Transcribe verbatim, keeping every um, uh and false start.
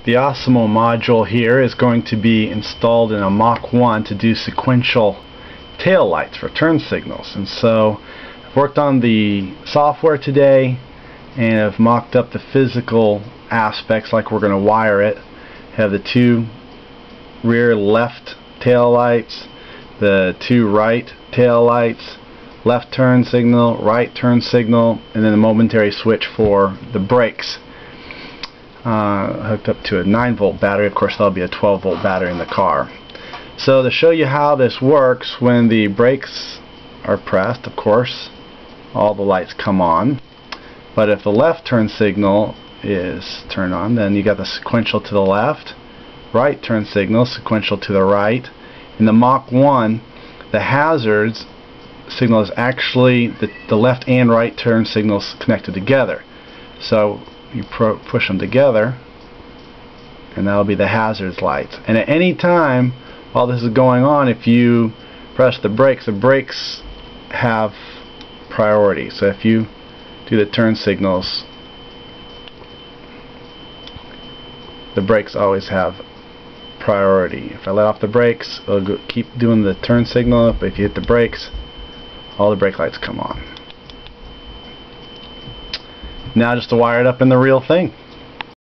The OSEMO module here is going to be installed in a Mach one to do sequential tail lights for turn signals. And so I've worked on the software today and I've mocked up the physical aspects like we're going to wire it. Have the two rear left tail lights, the two right tail lights, left turn signal, right turn signal, and then a momentary switch for the brakes. Uh, hooked up to a nine volt battery. Of course, there'll be a twelve volt battery in the car. So to show you how this works, when the brakes are pressed, of course, all the lights come on. But if the left turn signal is turned on, then you got the sequential to the left, right turn signal, sequential to the right. In the Mach one, the hazards signal is actually the, the left and right turn signals connected together. So you pro push them together and that'll be the hazards lights. And at any time while this is going on, if you press the brakes, the brakes have priority. So if you do the turn signals, the brakes always have priority. If I let off the brakes, it'll go keep doing the turn signal, but if you hit the brakes, all the brake lights come on. Now just to wire it up in the real thing.